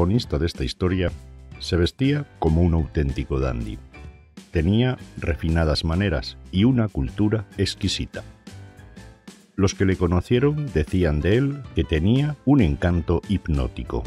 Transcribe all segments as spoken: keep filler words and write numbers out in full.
protagonista de esta historia se vestía como un auténtico dandy. Tenía refinadas maneras y una cultura exquisita. Los que le conocieron decían de él que tenía un encanto hipnótico.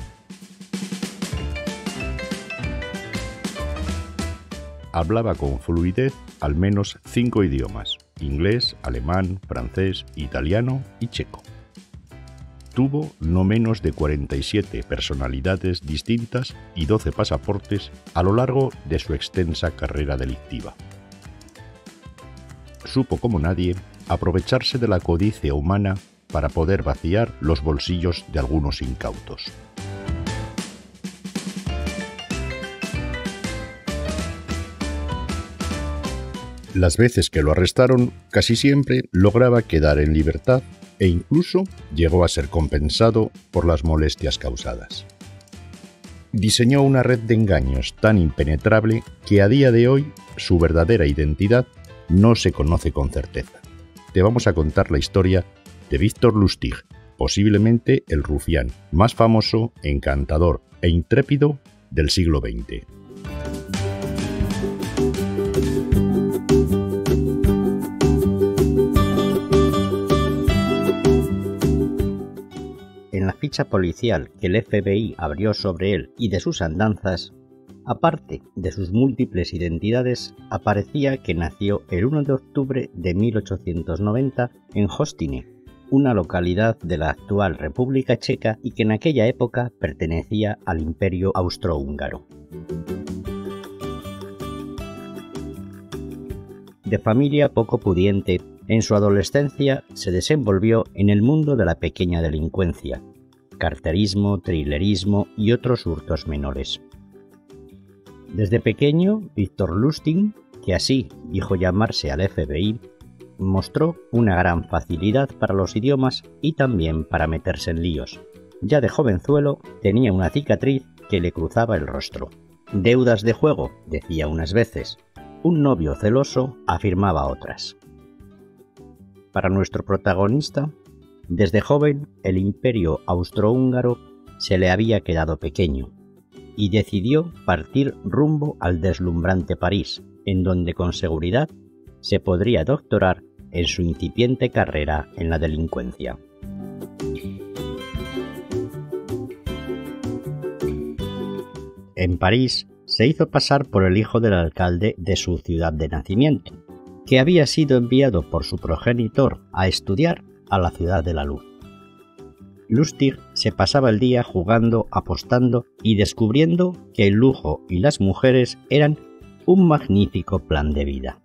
Hablaba con fluidez al menos cinco idiomas: inglés, alemán, francés, italiano y checo. Tuvo no menos de cuarenta y siete personalidades distintas y doce pasaportes a lo largo de su extensa carrera delictiva. Supo como nadie aprovecharse de la codicia humana para poder vaciar los bolsillos de algunos incautos. Las veces que lo arrestaron, casi siempre lograba quedar en libertad e incluso llegó a ser compensado por las molestias causadas. Diseñó una red de engaños tan impenetrable que a día de hoy su verdadera identidad no se conoce con certeza. Te vamos a contar la historia de Victor Lustig, posiblemente el rufián más famoso, encantador e intrépido del siglo veinte. En la ficha policial que el F B I abrió sobre él y de sus andanzas, aparte de sus múltiples identidades, aparecía que nació el uno de octubre de mil ochocientos noventa en Hostine, una localidad de la actual República Checa y que en aquella época pertenecía al Imperio Austrohúngaro. De familia poco pudiente, en su adolescencia se desenvolvió en el mundo de la pequeña delincuencia, carterismo, trilerismo y otros hurtos menores. Desde pequeño, Victor Lustig, que así dijo llamarse al F B I, mostró una gran facilidad para los idiomas y también para meterse en líos. Ya de jovenzuelo tenía una cicatriz que le cruzaba el rostro. Deudas de juego, decía unas veces. Un novio celoso, afirmaba otras. Para nuestro protagonista, desde joven el Imperio Austrohúngaro se le había quedado pequeño y decidió partir rumbo al deslumbrante París, en donde con seguridad se podría doctorar en su incipiente carrera en la delincuencia. En París se hizo pasar por el hijo del alcalde de su ciudad de nacimiento, que había sido enviado por su progenitor a estudiar a la ciudad de la luz. Lustig se pasaba el día jugando, apostando y descubriendo que el lujo y las mujeres eran un magnífico plan de vida.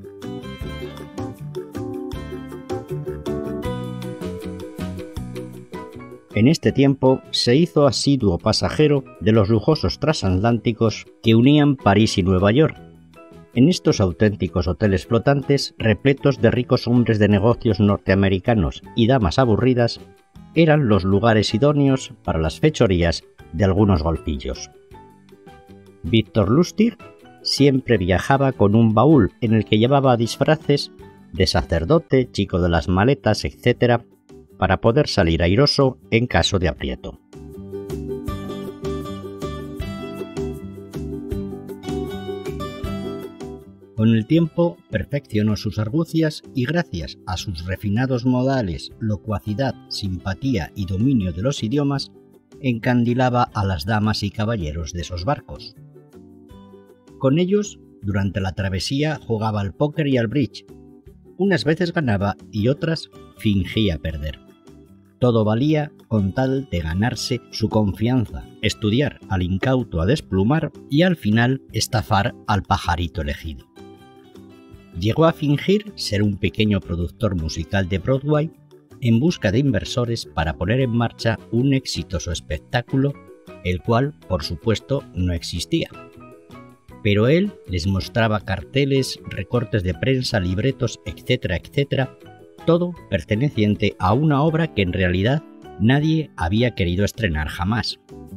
En este tiempo se hizo asiduo pasajero de los lujosos transatlánticos que unían París y Nueva York. En estos auténticos hoteles flotantes, repletos de ricos hombres de negocios norteamericanos y damas aburridas, eran los lugares idóneos para las fechorías de algunos golfillos. Victor Lustig siempre viajaba con un baúl en el que llevaba disfraces de sacerdote, chico de las maletas, etcétera, para poder salir airoso en caso de aprieto. Con el tiempo perfeccionó sus argucias y gracias a sus refinados modales, locuacidad, simpatía y dominio de los idiomas, encandilaba a las damas y caballeros de esos barcos. Con ellos, durante la travesía jugaba al póker y al bridge. Unas veces ganaba y otras fingía perder. Todo valía con tal de ganarse su confianza, estudiar al incauto a desplumar y al final estafar al pajarito elegido. Llegó a fingir ser un pequeño productor musical de Broadway en busca de inversores para poner en marcha un exitoso espectáculo, el cual, por supuesto, no existía. Pero él les mostraba carteles, recortes de prensa, libretos, etcétera, etcétera, todo perteneciente a una obra que en realidad nadie había querido estrenar jamás.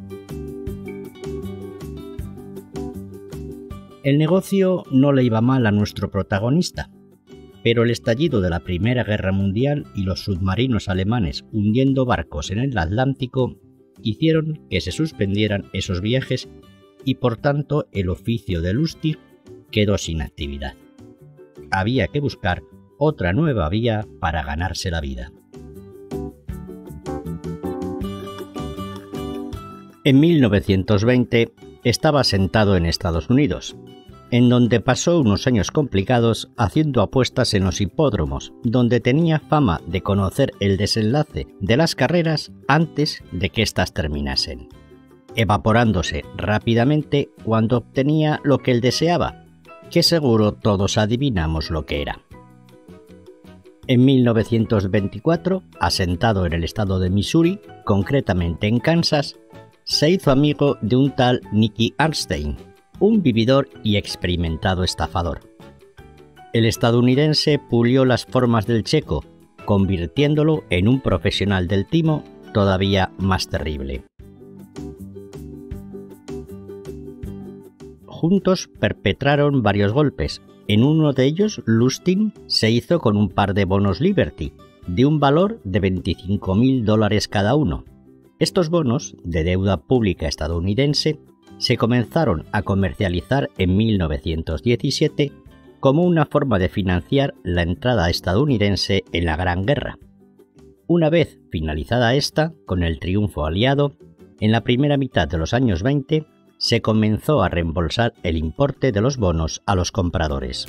El negocio no le iba mal a nuestro protagonista, pero el estallido de la Primera Guerra Mundial y los submarinos alemanes hundiendo barcos en el Atlántico hicieron que se suspendieran esos viajes y por tanto el oficio de Lustig quedó sin actividad. Había que buscar otra nueva vía para ganarse la vida. En mil novecientos veinte estaba sentado en Estados Unidos, en donde pasó unos años complicados haciendo apuestas en los hipódromos, donde tenía fama de conocer el desenlace de las carreras antes de que éstas terminasen, evaporándose rápidamente cuando obtenía lo que él deseaba, que seguro todos adivinamos lo que era. En mil novecientos veinticuatro, asentado en el estado de Missouri, concretamente en Kansas, se hizo amigo de un tal Nicky Arnstein, un vividor y experimentado estafador. El estadounidense pulió las formas del checo, convirtiéndolo en un profesional del timo todavía más terrible. Juntos perpetraron varios golpes. En uno de ellos, Lustig se hizo con un par de bonos Liberty, de un valor de veinticinco mil dólares cada uno. Estos bonos, de deuda pública estadounidense, se comenzaron a comercializar en mil novecientos diecisiete como una forma de financiar la entrada estadounidense en la Gran Guerra. Una vez finalizada esta, con el triunfo aliado, en la primera mitad de los años veinte, se comenzó a reembolsar el importe de los bonos a los compradores.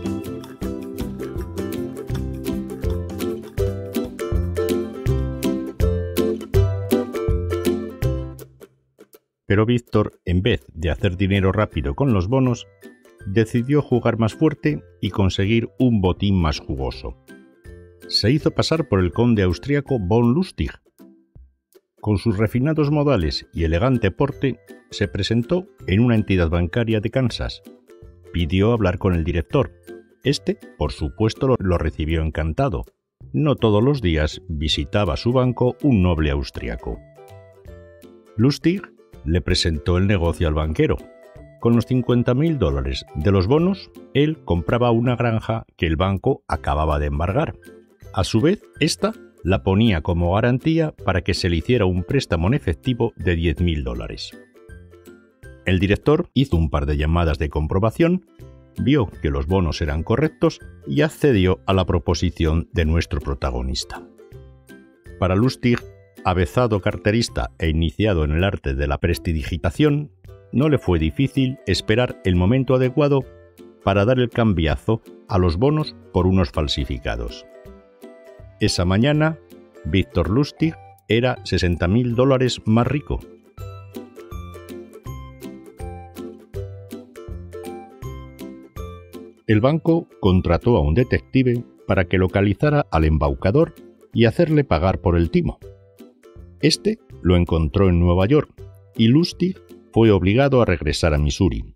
Pero Víctor, en vez de hacer dinero rápido con los bonos, decidió jugar más fuerte y conseguir un botín más jugoso. Se hizo pasar por el conde austríaco von Lustig. Con sus refinados modales y elegante porte, se presentó en una entidad bancaria de Kansas. Pidió hablar con el director. Este, por supuesto, lo recibió encantado. No todos los días visitaba su banco un noble austríaco. Lustig le presentó el negocio al banquero. Con los cincuenta mil dólares de los bonos, él compraba una granja que el banco acababa de embargar. A su vez, esta la ponía como garantía para que se le hiciera un préstamo en efectivo de diez mil dólares. El director hizo un par de llamadas de comprobación, vio que los bonos eran correctos y accedió a la proposición de nuestro protagonista. Para Lustig, avezado carterista e iniciado en el arte de la prestidigitación, no le fue difícil esperar el momento adecuado para dar el cambiazo a los bonos por unos falsificados. Esa mañana, Víctor Lustig era sesenta mil dólares más rico. El banco contrató a un detective para que localizara al embaucador y hacerle pagar por el timo. Este lo encontró en Nueva York y Lustig fue obligado a regresar a Missouri.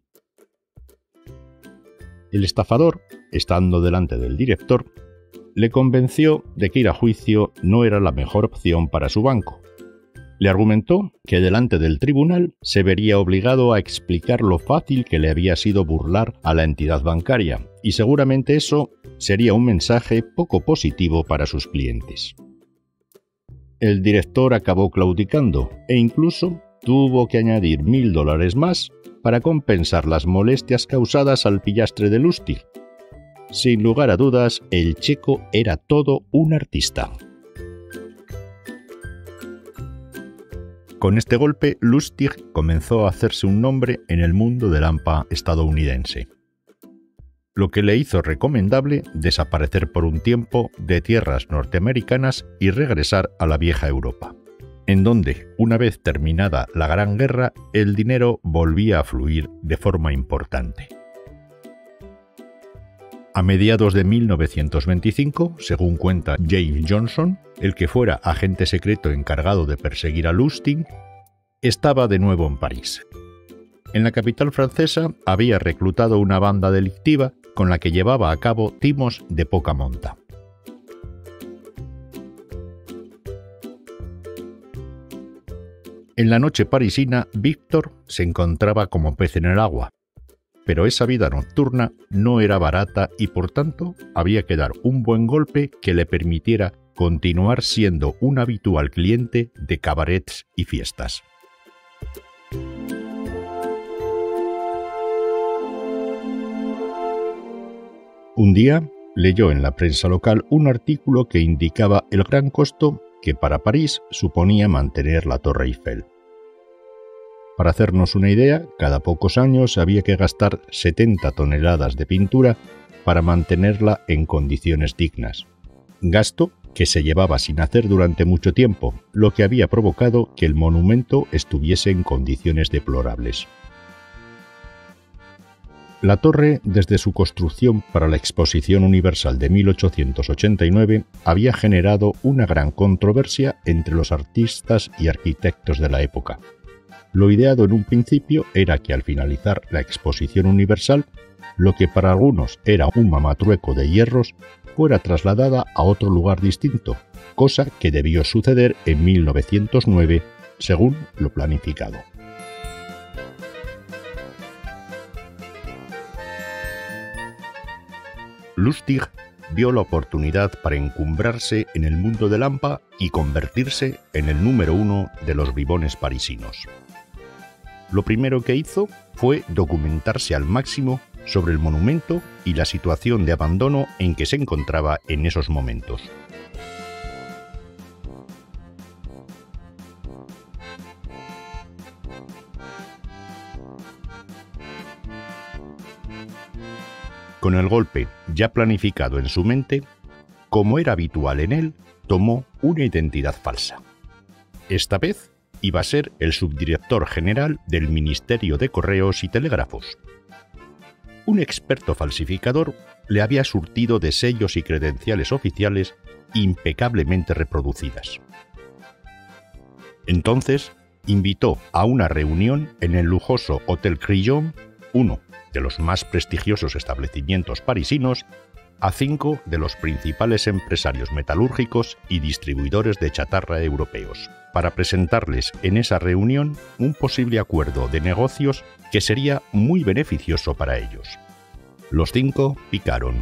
El estafador, estando delante del director, le convenció de que ir a juicio no era la mejor opción para su banco. Le argumentó que delante del tribunal se vería obligado a explicar lo fácil que le había sido burlar a la entidad bancaria, y seguramente eso sería un mensaje poco positivo para sus clientes. El director acabó claudicando e incluso tuvo que añadir mil dólares más para compensar las molestias causadas al pillastre de Lustig. Sin lugar a dudas, el checo era todo un artista. Con este golpe, Lustig comenzó a hacerse un nombre en el mundo del hampa estadounidense, lo que le hizo recomendable desaparecer por un tiempo de tierras norteamericanas y regresar a la vieja Europa, en donde, una vez terminada la Gran Guerra, el dinero volvía a fluir de forma importante. A mediados de mil novecientos veinticinco, según cuenta James Johnson, el que fuera agente secreto encargado de perseguir a Lustig, estaba de nuevo en París. En la capital francesa había reclutado una banda delictiva con la que llevaba a cabo timos de poca monta. En la noche parisina, Víctor se encontraba como pez en el agua. Pero esa vida nocturna no era barata y por tanto había que dar un buen golpe que le permitiera continuar siendo un habitual cliente de cabarets y fiestas. Un día leyó en la prensa local un artículo que indicaba el gran costo que para París suponía mantener la Torre Eiffel. Para hacernos una idea, cada pocos años había que gastar setenta toneladas de pintura para mantenerla en condiciones dignas. Gasto que se llevaba sin hacer durante mucho tiempo, lo que había provocado que el monumento estuviese en condiciones deplorables. La torre, desde su construcción para la Exposición Universal de mil ochocientos ochenta y nueve, había generado una gran controversia entre los artistas y arquitectos de la época. Lo ideado en un principio era que al finalizar la Exposición Universal, lo que para algunos era un mamatrueco de hierros, fuera trasladada a otro lugar distinto, cosa que debió suceder en mil novecientos nueve, según lo planificado. Lustig vio la oportunidad para encumbrarse en el mundo del hampa y convertirse en el número uno de los bribones parisinos. Lo primero que hizo fue documentarse al máximo sobre el monumento y la situación de abandono en que se encontraba en esos momentos. Con el golpe ya planificado en su mente, como era habitual en él, tomó una identidad falsa. Esta vez iba a ser el subdirector general del Ministerio de Correos y Telégrafos. Un experto falsificador le había surtido de sellos y credenciales oficiales impecablemente reproducidas. Entonces, invitó a una reunión en el lujoso Hotel Crillon, uno de los más prestigiosos establecimientos parisinos, a cinco de los principales empresarios metalúrgicos y distribuidores de chatarra europeos, para presentarles en esa reunión un posible acuerdo de negocios que sería muy beneficioso para ellos. Los cinco picaron.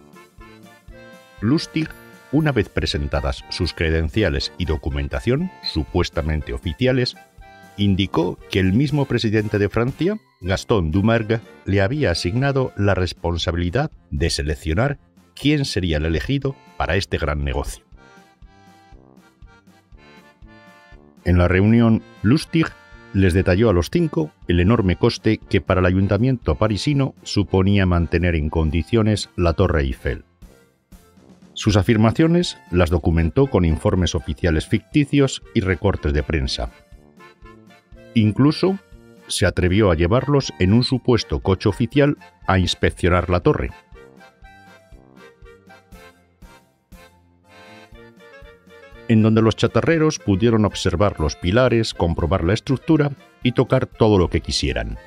Lustig, una vez presentadas sus credenciales y documentación, supuestamente oficiales, indicó que el mismo presidente de Francia, Gaston Doumergue, le había asignado la responsabilidad de seleccionar quién sería el elegido para este gran negocio. En la reunión, Lustig les detalló a los cinco el enorme coste que para el ayuntamiento parisino suponía mantener en condiciones la Torre Eiffel. Sus afirmaciones las documentó con informes oficiales ficticios y recortes de prensa. Incluso se atrevió a llevarlos en un supuesto coche oficial a inspeccionar la torre. En donde los chatarreros pudieron observar los pilares, comprobar la estructura y tocar todo lo que quisieran.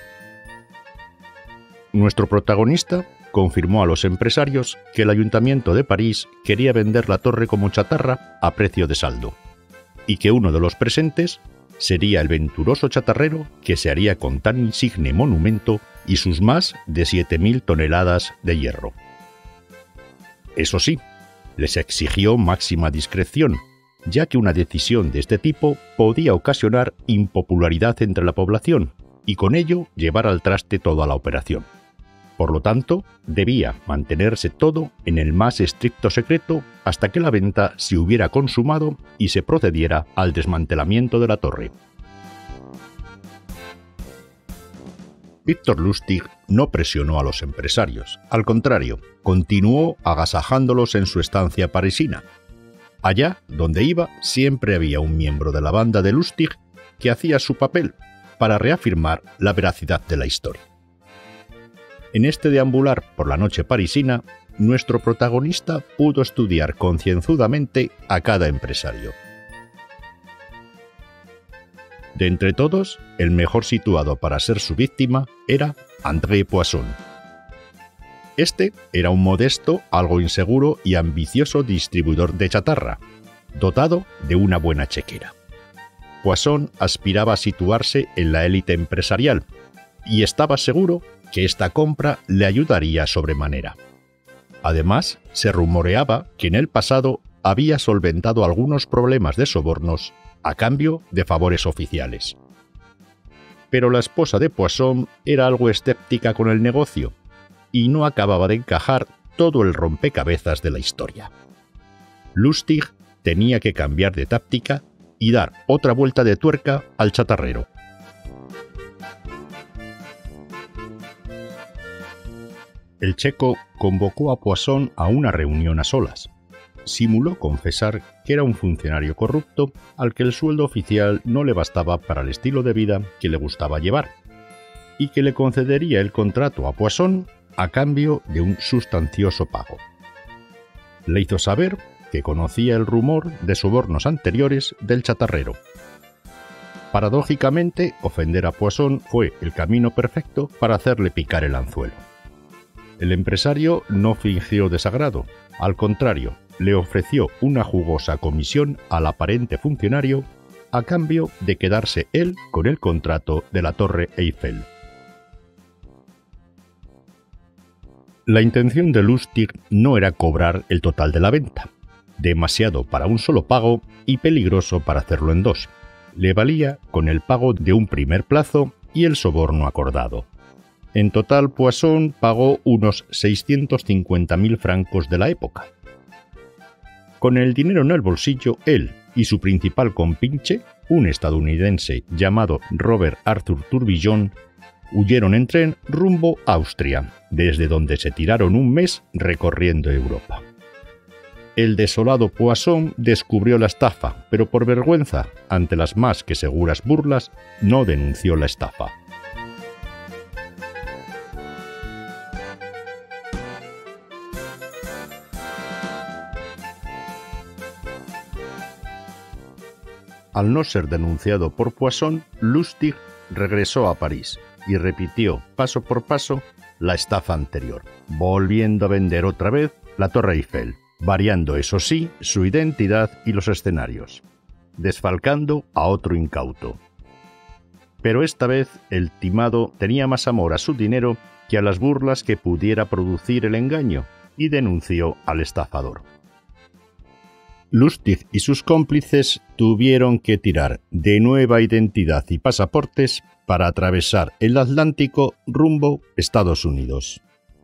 Nuestro protagonista confirmó a los empresarios que el Ayuntamiento de París quería vender la torre como chatarra a precio de saldo, y que uno de los presentes sería el venturoso chatarrero que se haría con tan insigne monumento y sus más de siete mil toneladas de hierro. Eso sí, les exigió máxima discreción, ya que una decisión de este tipo podía ocasionar impopularidad entre la población y con ello llevar al traste toda la operación. Por lo tanto, debía mantenerse todo en el más estricto secreto hasta que la venta se hubiera consumado y se procediera al desmantelamiento de la torre. Victor Lustig no presionó a los empresarios, al contrario, continuó agasajándolos en su estancia parisina. Allá donde iba siempre había un miembro de la banda de Lustig que hacía su papel para reafirmar la veracidad de la historia. En este deambular por la noche parisina, nuestro protagonista pudo estudiar concienzudamente a cada empresario. De entre todos, el mejor situado para ser su víctima era André Poisson. Este era un modesto, algo inseguro y ambicioso distribuidor de chatarra, dotado de una buena chequera. Poisson aspiraba a situarse en la élite empresarial y estaba seguro que esta compra le ayudaría sobremanera. Además, se rumoreaba que en el pasado había solventado algunos problemas de sobornos a cambio de favores oficiales. Pero la esposa de Poisson era algo escéptica con el negocio y no acababa de encajar todo el rompecabezas de la historia. Lustig tenía que cambiar de táctica y dar otra vuelta de tuerca al chatarrero. El checo convocó a Poisson a una reunión a solas. Simuló confesar que era un funcionario corrupto al que el sueldo oficial no le bastaba para el estilo de vida que le gustaba llevar, y que le concedería el contrato a Poisson a cambio de un sustancioso pago. Le hizo saber que conocía el rumor de sobornos anteriores del chatarrero. Paradójicamente, ofender a Poisson fue el camino perfecto para hacerle picar el anzuelo. El empresario no fingió desagrado, al contrario, le ofreció una jugosa comisión al aparente funcionario a cambio de quedarse él con el contrato de la Torre Eiffel. La intención de Lustig no era cobrar el total de la venta, demasiado para un solo pago y peligroso para hacerlo en dos. Le valía con el pago de un primer plazo y el soborno acordado. En total, Poisson pagó unos seiscientos cincuenta mil francos de la época. Con el dinero en el bolsillo, él y su principal compinche, un estadounidense llamado Robert Arthur Tourbillon, huyeron en tren rumbo a Austria, desde donde se tiraron un mes recorriendo Europa. El desolado Poisson descubrió la estafa, pero por vergüenza, ante las más que seguras burlas, no denunció la estafa. Al no ser denunciado por Poisson, Lustig regresó a París y repitió paso por paso la estafa anterior, volviendo a vender otra vez la Torre Eiffel, variando eso sí su identidad y los escenarios, desfalcando a otro incauto. Pero esta vez el timado tenía más amor a su dinero que a las burlas que pudiera producir el engaño y denunció al estafador. Lustig y sus cómplices tuvieron que tirar de nueva identidad y pasaportes para atravesar el Atlántico rumbo a Estados Unidos.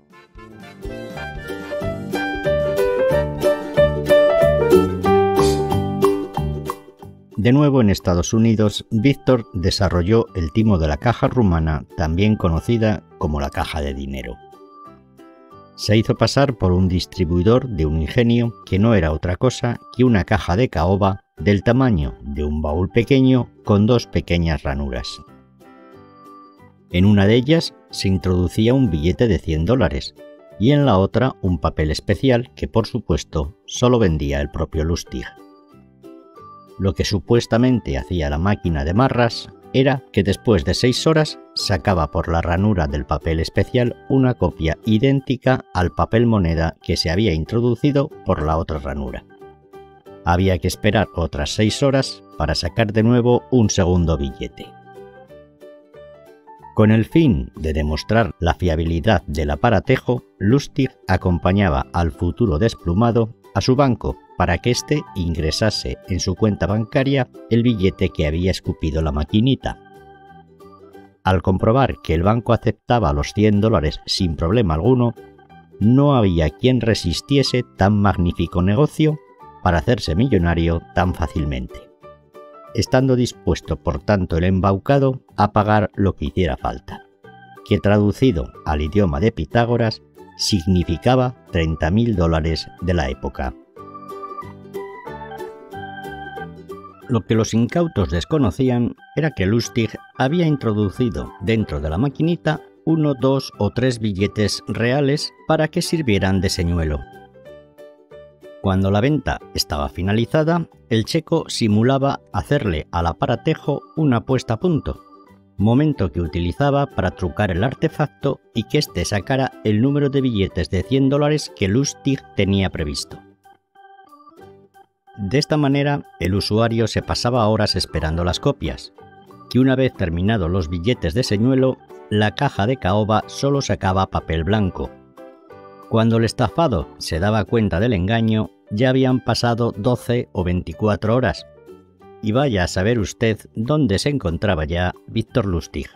De nuevo en Estados Unidos, Víctor desarrolló el timo de la caja rumana, también conocida como la caja de dinero. Se hizo pasar por un distribuidor de un ingenio que no era otra cosa que una caja de caoba del tamaño de un baúl pequeño con dos pequeñas ranuras. En una de ellas se introducía un billete de cien dólares y en la otra un papel especial que, por supuesto, solo vendía el propio Lustig. Lo que supuestamente hacía la máquina de marras era que después de seis horas sacaba por la ranura del papel especial una copia idéntica al papel moneda que se había introducido por la otra ranura. Había que esperar otras seis horas para sacar de nuevo un segundo billete. Con el fin de demostrar la fiabilidad del aparatejo, Lustig acompañaba al futuro desplumado a su banco para que éste ingresase en su cuenta bancaria el billete que había escupido la maquinita. Al comprobar que el banco aceptaba los cien dólares sin problema alguno, no había quien resistiese tan magnífico negocio para hacerse millonario tan fácilmente, estando dispuesto por tanto el embaucado a pagar lo que hiciera falta, que traducido al idioma de Pitágoras significaba treinta mil dólares de la época. Lo que los incautos desconocían era que Lustig había introducido dentro de la maquinita uno, dos o tres billetes reales para que sirvieran de señuelo. Cuando la venta estaba finalizada, el checo simulaba hacerle al aparatejo una puesta a punto, momento que utilizaba para trucar el artefacto y que éste sacara el número de billetes de cien dólares que Lustig tenía previsto. De esta manera, el usuario se pasaba horas esperando las copias, que una vez terminados los billetes de señuelo, la caja de caoba solo sacaba papel blanco. Cuando el estafado se daba cuenta del engaño, ya habían pasado doce o veinticuatro horas, y vaya a saber usted dónde se encontraba ya Víctor Lustig.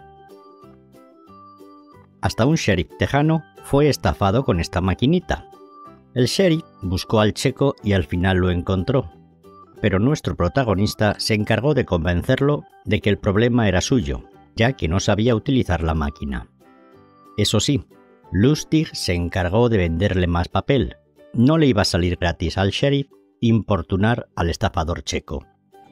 Hasta un sheriff tejano fue estafado con esta maquinita. El sheriff buscó al checo y al final lo encontró, pero nuestro protagonista se encargó de convencerlo de que el problema era suyo, ya que no sabía utilizar la máquina. Eso sí, Lustig se encargó de venderle más papel. No le iba a salir gratis al sheriff importunar al estafador checo.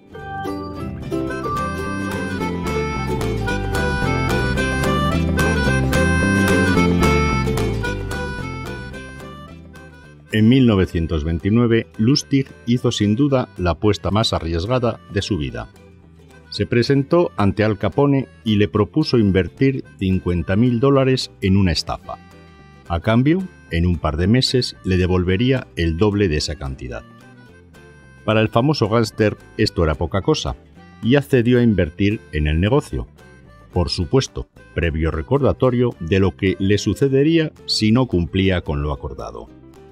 En mil novecientos veintinueve, Lustig hizo sin duda la apuesta más arriesgada de su vida. Se presentó ante Al Capone y le propuso invertir cincuenta mil dólares en una estafa. A cambio, en un par de meses le devolvería el doble de esa cantidad. Para el famoso gángster esto era poca cosa, y accedió a invertir en el negocio. Por supuesto, previo recordatorio de lo que le sucedería si no cumplía con lo acordado.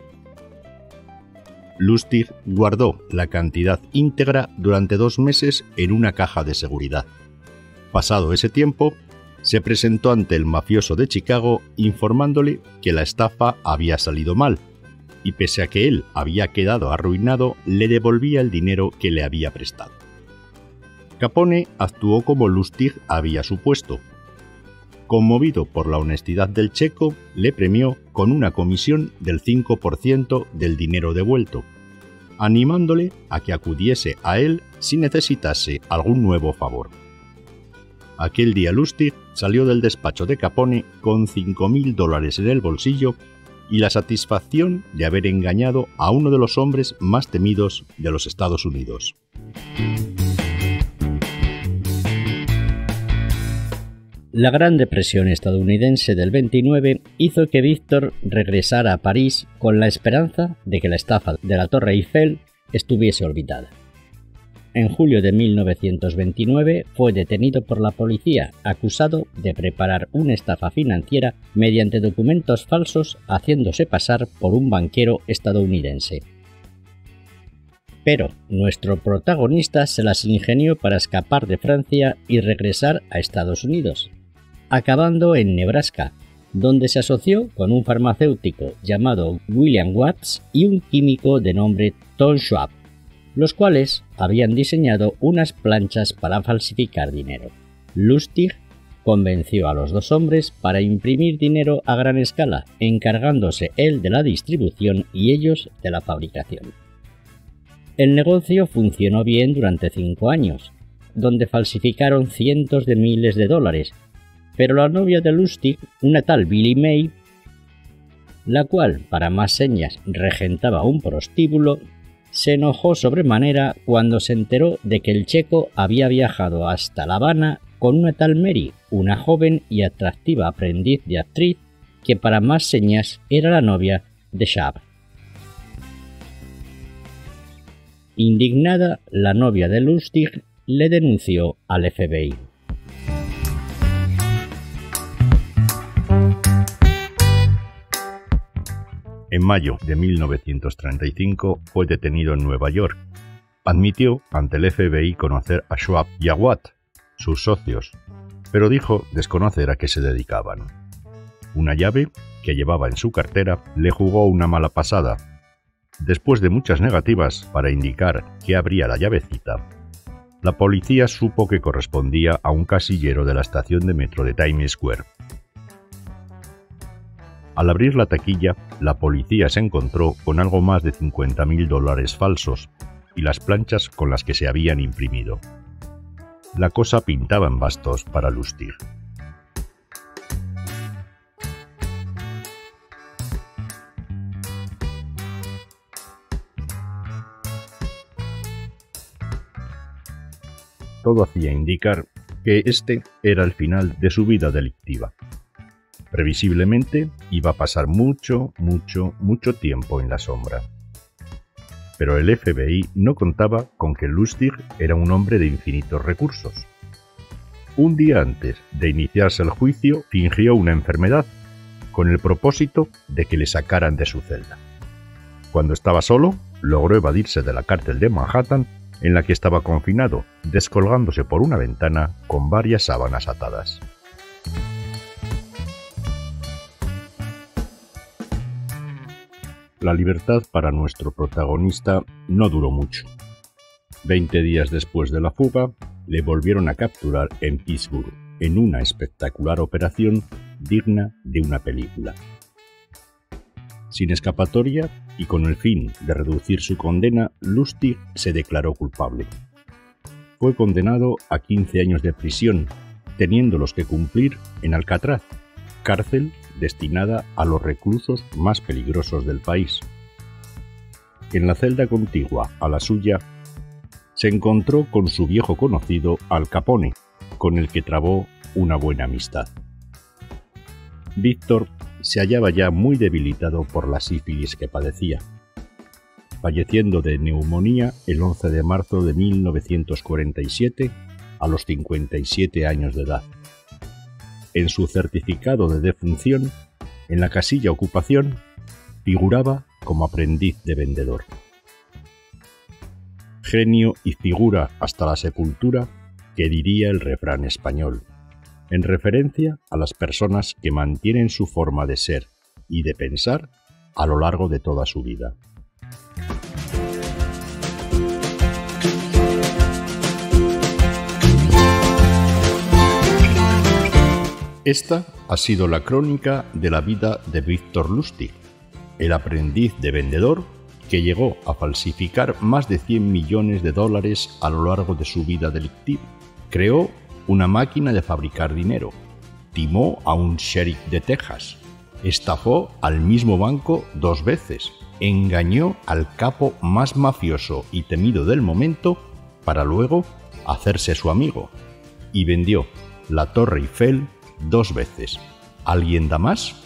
Lustig guardó la cantidad íntegra durante dos meses en una caja de seguridad. Pasado ese tiempo, se presentó ante el mafioso de Chicago informándole que la estafa había salido mal, y pese a que él había quedado arruinado, le devolvía el dinero que le había prestado. Capone actuó como Lustig había supuesto. Conmovido por la honestidad del checo, le premió con una comisión del cinco por ciento del dinero devuelto, animándole a que acudiese a él si necesitase algún nuevo favor. Aquel día Lustig salió del despacho de Capone con cinco mil dólares en el bolsillo y la satisfacción de haber engañado a uno de los hombres más temidos de los Estados Unidos. La Gran Depresión estadounidense del veintinueve hizo que Víctor regresara a París con la esperanza de que la estafa de la Torre Eiffel estuviese olvidada. En julio de mil novecientos veintinueve fue detenido por la policía, acusado de preparar una estafa financiera mediante documentos falsos, haciéndose pasar por un banquero estadounidense. Pero nuestro protagonista se las ingenió para escapar de Francia y regresar a Estados Unidos, acabando en Nebraska, donde se asoció con un farmacéutico llamado William Watts y un químico de nombre Tom Schwab, los cuales habían diseñado unas planchas para falsificar dinero. Lustig convenció a los dos hombres para imprimir dinero a gran escala, encargándose él de la distribución y ellos de la fabricación. El negocio funcionó bien durante cinco años, donde falsificaron cientos de miles de dólares, pero la novia de Lustig, una tal Billie May, la cual, para más señas, regentaba un prostíbulo, se enojó sobremanera cuando se enteró de que el checo había viajado hasta La Habana con una tal Mary, una joven y atractiva aprendiz de actriz que para más señas era la novia de Schwab. Indignada, la novia de Lustig le denunció al F B I. En mayo de mil novecientos treinta y cinco fue detenido en Nueva York. Admitió ante el F B I conocer a Schwab y a Watt, sus socios, pero dijo desconocer a qué se dedicaban. Una llave que llevaba en su cartera le jugó una mala pasada. Después de muchas negativas para indicar qué abría la llavecita, la policía supo que correspondía a un casillero de la estación de metro de Times Square. Al abrir la taquilla, la policía se encontró con algo más de cincuenta mil dólares falsos y las planchas con las que se habían imprimido. La cosa pintaba en bastos para Lustig. Todo hacía indicar que este era el final de su vida delictiva. Previsiblemente iba a pasar mucho, mucho, mucho tiempo en la sombra. Pero el F B I no contaba con que Lustig era un hombre de infinitos recursos. Un día antes de iniciarse el juicio, fingió una enfermedad, con el propósito de que le sacaran de su celda. Cuando estaba solo, logró evadirse de la cárcel de Manhattan en la que estaba confinado, descolgándose por una ventana con varias sábanas atadas. La libertad para nuestro protagonista no duró mucho. Veinte días después de la fuga, le volvieron a capturar en Pittsburgh, en una espectacular operación digna de una película. Sin escapatoria y con el fin de reducir su condena, Lustig se declaró culpable. Fue condenado a quince años de prisión, teniéndolos que cumplir en Alcatraz, cárcel destinada a los reclusos más peligrosos del país. En la celda contigua a la suya, se encontró con su viejo conocido Al Capone, con el que trabó una buena amistad. Víctor se hallaba ya muy debilitado por la sífilis que padecía, falleciendo de neumonía el once de marzo de mil novecientos cuarenta y siete a los cincuenta y siete años de edad. En su certificado de defunción, en la casilla ocupación, figuraba como aprendiz de vendedor. Genio y figura hasta la sepultura, que diría el refrán español, en referencia a las personas que mantienen su forma de ser y de pensar a lo largo de toda su vida. Esta ha sido la crónica de la vida de Víctor Lustig, el aprendiz de vendedor que llegó a falsificar más de cien millones de dólares a lo largo de su vida delictiva. Creó una máquina de fabricar dinero, timó a un sheriff de Texas, estafó al mismo banco dos veces, engañó al capo más mafioso y temido del momento para luego hacerse su amigo, y vendió la Torre Eiffel dos veces. ¿Alguien da más?